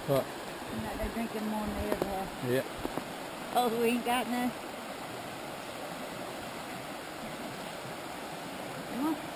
What? And they're drinking more than they ever have. Yeah. Oh, we ain't got none? Come on.